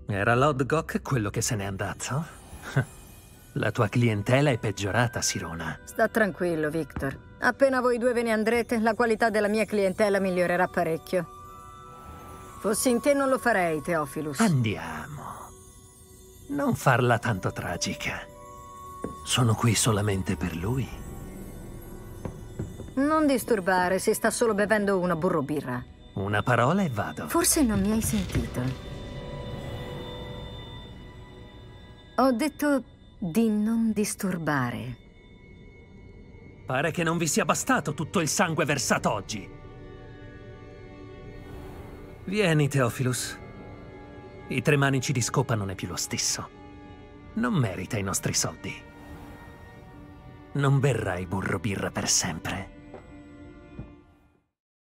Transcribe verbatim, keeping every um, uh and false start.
Era Lord Gok quello che se n'è andato? La tua clientela è peggiorata, Sirona. Sta tranquillo, Victor. Appena voi due ve ne andrete, la qualità della mia clientela migliorerà parecchio. Fossi in te non lo farei, Theophilus. Andiamo. Non farla tanto tragica. Sono qui solamente per lui. Non disturbare, si sta solo bevendo una burro birra. Una parola e vado. Forse non mi hai sentito. Ho detto di non disturbare. Pare che non vi sia bastato tutto il sangue versato oggi. Vieni, Theophilus. I tre manici di scopa non è più lo stesso. Non merita i nostri soldi. Non berrai burro birra per sempre.